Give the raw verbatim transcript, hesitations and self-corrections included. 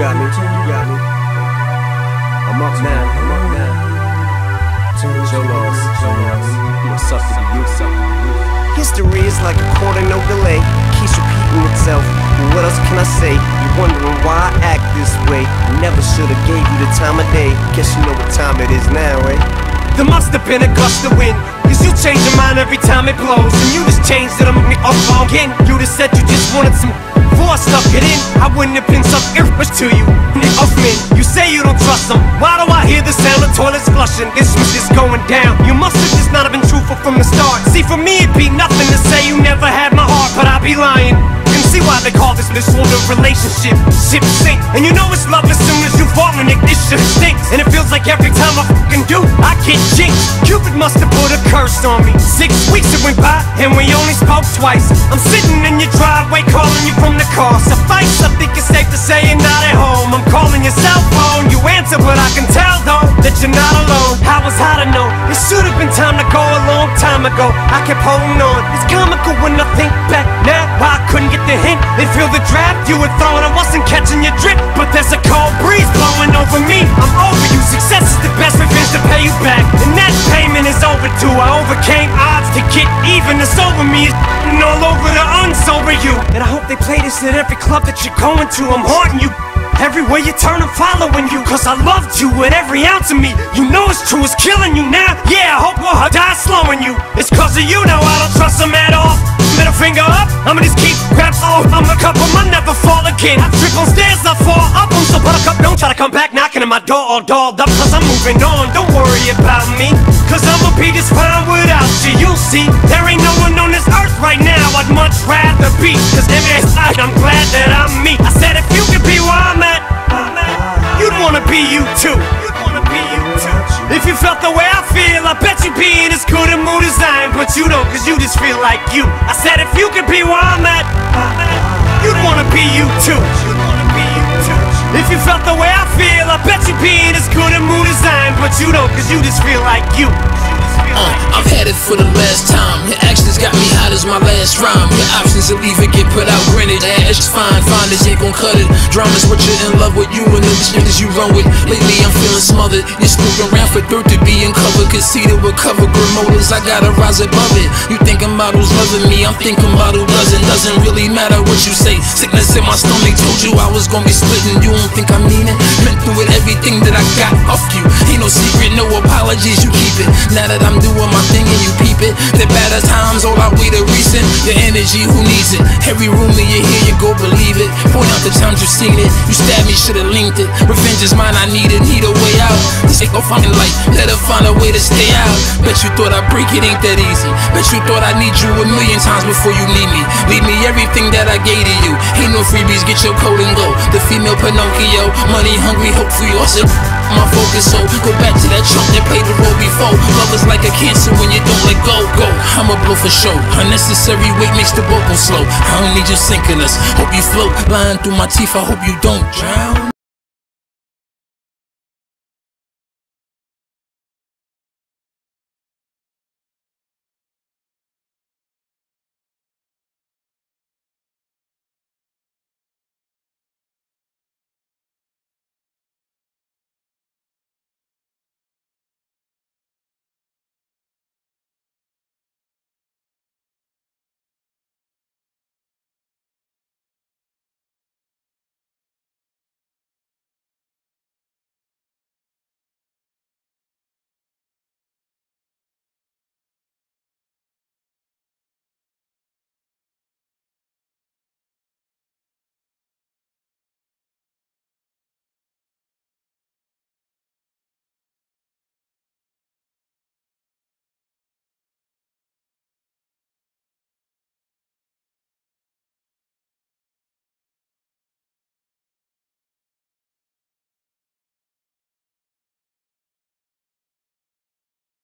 got me, you got me. I'm up now, I'm up now. Joe loss, Joe loss. What's up to you, what's up to you? History is like a quarter, no delay. Keeps repeating itself. But what else can I say? You're wondering why I act this way. I never should've gave you the time of day. Guess you know what time it is now, eh? There must have been a gust of wind, cause you change your mind every time it blows. And you just changed it, I'm up again. You just said you just wanted some force, stuck it in. I wouldn't have been so irritated to you, of men. You say you don't trust them. Why do I hear the sound of toilets flushing? This was just going down. You must have just not have been truthful from the start. See, for me it'd be nothing to say you never had my heart, but I'd be lying. And see why they call this this sort of relationship ship sink. And you know it's love as soon as you fall in ignition stinks. And it feels like every time I fucking do, I get jinxed. Cupid must have put a curse on me. Six weeks it went by and we only spoke twice. I'm sitting in your driveway calling you from the car. Suffice, I think it's safe to say you're not at home. I'm calling your cell phone, you answer but I can tell though that you're not alone. How was I to know? It should have been time to go a long time ago. I kept holding on. It's comical when I think back now why I couldn't get the hint. They feel the draft you were throwing, I wasn't catching your drip. But there's a cold breeze blowing over me. I'm over you, success is the best revenge to pay you back. And that payment is overdue. I overcame odds to get even. It's over me, it's all over the unsober you. And I hope they play this at every club that you're going to. I'm haunting you. Everywhere you turn, I'm following you. Cause I loved you with every ounce of me. You know it's true, it's killing you now. Yeah, I hope we'll die slowing you. It's cause of you now I don't trust them at all. Middle finger up, I'ma just keep grab. Oh, I'm a couple, I never fall again. I trip on stairs, I fall up on some buttercup. Don't try to come back knocking at my door all dolled up. Cause I'm moving on, don't worry about me. Cause I'ma be just fine without you. You'll see, there ain't no one on this earth right now I'd much rather be. Cause inside I'm glad that I'm me. I said if you could be where I'm at, you'd wanna be you too. You'd wanna be you too. If you felt the way I feel, I bet you'd be in as good a mood as I am. But you don't, cause you just feel like you. I said if you could be where I'm at, you'd wanna be you too. You'd wanna be you too. If you felt the way I feel, I bet you'd be in as good a mood as I am. But you don't, cause you just feel like you. Uh, I've had it for the last time. Your actions got me hot as my last rhyme. Your options to leave it get put out, granted. Ash fine, fine as ain't gon' cut it. Drama's what you're in love with, you and the niggas you run with. Lately I'm feeling smothered. You're snooping around for dirt to be in cover. Conceited with cover, good motives, I gotta rise above it. You thinking about who's loving me, I'm thinking about who doesn't. Doesn't really matter what you say. Sickness in my stomach, told you I was gonna be splitting. You don't think I mean it? Meant through it, everything that I got off you. Ain't no secret, no apologies, you keep it. Now that I'm doing my thing and you peep it. The better times, all I wait are recent. Your energy, who needs it? Every rumor you hear, you go believe it. Point out the times you've seen it. You stabbed me, should've linked it. Revenge is mine, I need it, need a way out. This ain't no fucking light, let her find a way to stay out. Bet you thought I'd break it, ain't that easy. Bet you thought I need you a million times before you leave me. Leave me everything that I gave to you. Ain't no freebies, get your coat and go. The female Pinocchio, money hungry, hope for you. I said my focus, so go back to that trunk that played the role before. Love is like a cancer when you don't let go, go. I'ma blow for show. Unnecessary weight makes the boat go slow. I don't need you sinking us. Hope you float, lying through my teeth. I hope you don't drown.